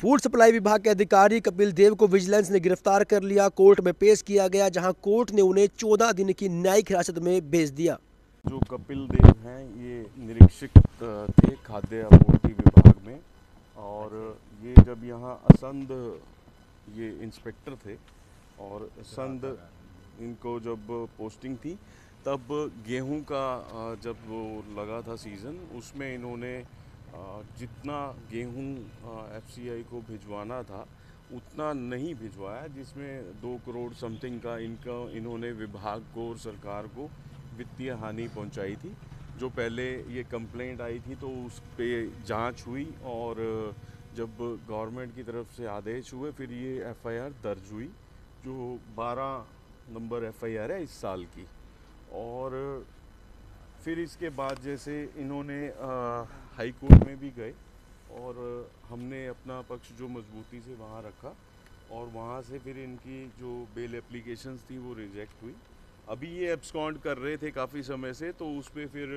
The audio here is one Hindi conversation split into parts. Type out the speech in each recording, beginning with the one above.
फूड सप्लाई विभाग के अधिकारी कपिल देव को विजिलेंस ने गिरफ्तार कर लिया। कोर्ट में पेश किया गया, जहां कोर्ट ने उन्हें 14 दिन की न्यायिक हिरासत में भेज दिया। जो कपिल देव हैं ये निरीक्षक थे खाद्य आपूर्ति विभाग में, और ये जब यहाँ असंध ये इंस्पेक्टर थे और संध इनको जब पोस्टिंग थी तब गेहूं का जब वो लगा था सीज़न, उसमें इन्होंने जितना गेहूं एफसीआई को भिजवाना था उतना नहीं भिजवाया, जिसमें 2 करोड़ समथिंग का इन्होंने विभाग को और सरकार को वित्तीय हानि पहुंचाई थी। जो पहले ये कंप्लेंट आई थी तो उस पे जांच हुई, और जब गवर्नमेंट की तरफ से आदेश हुए फिर ये एफआईआर दर्ज हुई, जो 12 नंबर एफआईआर है इस साल की। और फिर इसके बाद जैसे इन्होंने हाई कोर्ट में भी गए और हमने अपना पक्ष जो मजबूती से वहाँ रखा, और वहाँ से फिर इनकी जो बेल एप्लीकेशंस थी वो रिजेक्ट हुई। अभी ये एब्सकॉन्ड कर रहे थे काफ़ी समय से, तो उस पर फिर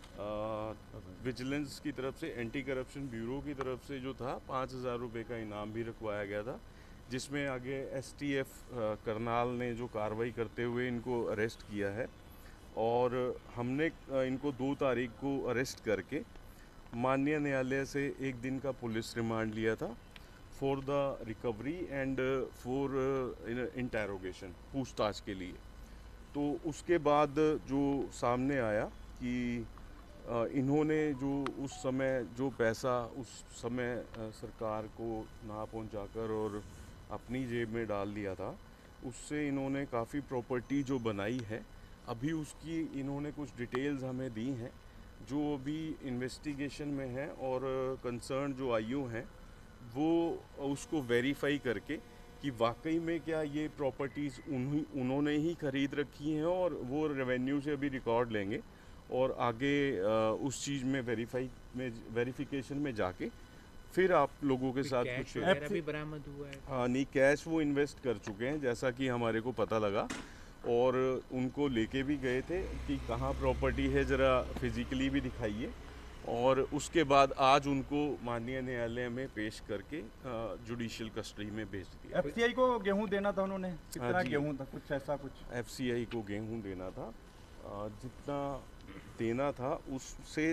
विजिलेंस की तरफ से, एंटी करप्शन ब्यूरो की तरफ से जो था 5,000 रुपये का इनाम भी रखवाया गया था, जिसमें आगे एसटीएफ करनाल ने जो कार्रवाई करते हुए इनको अरेस्ट किया है। और हमने इनको 2 तारीख को अरेस्ट करके माननीय न्यायालय से 1 दिन का पुलिस रिमांड लिया था for the recovery and for interrogation, पूछताछ के लिए। तो उसके बाद जो सामने आया कि इन्होंने जो उस समय जो पैसा उस समय सरकार को ना पहुंचाकर और अपनी जेब में डाल लिया था, उससे इन्होंने काफ़ी प्रॉपर्टी जो बनाई है, अभी उसकी इन्होंने कुछ डिटेल्स हमें दी हैं जो अभी इन्वेस्टिगेशन में है, और कंसर्न जो आईओ हैं वो उसको वेरीफाई करके कि वाकई में क्या ये प्रॉपर्टीज़ उन्होंने ही खरीद रखी हैं, और वो रेवेन्यू से अभी रिकॉर्ड लेंगे और आगे उस चीज़ में वेरिफिकेशन में जाके फिर आप लोगों के साथ कुछ भी बरामद हुआ है। हाँ, नहीं, कैश वो इन्वेस्ट कर चुके हैं जैसा कि हमारे को पता लगा, और उनको लेके भी गए थे कि कहाँ प्रॉपर्टी है ज़रा फिजिकली भी दिखाइए, और उसके बाद आज उनको माननीय न्यायालय में पेश करके जुडिशियल कस्टडी में भेज दिया। एफसीआई को गेहूं देना था उन्होंने, कितना गेहूं था, कुछ ऐसा कुछ? एफसीआई को गेहूं देना था, जितना देना था उससे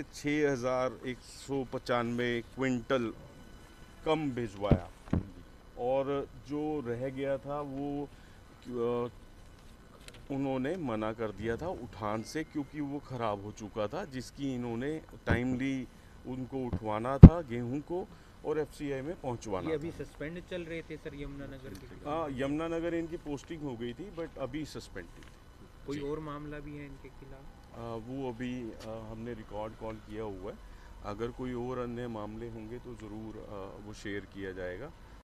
6,195 क्विंटल कम भिजवाया, और जो रह गया था वो उन्होंने मना कर दिया था उठान से, क्योंकि वो ख़राब हो चुका था, जिसकी इन्होंने टाइमली उनको उठवाना था गेहूं को और एफसीआई में पहुंचवाना। ये अभी सस्पेंड चल रहे थे सर यमुनानगर के? हाँ, यमुनानगर इनकी पोस्टिंग हो गई थी, बट अभी सस्पेंडेड। कोई और मामला भी है इनके खिलाफ? वो अभी हमने रिकॉर्ड कॉल किया हुआ है, अगर कोई और अन्य मामले होंगे तो ज़रूर वो शेयर किया जाएगा।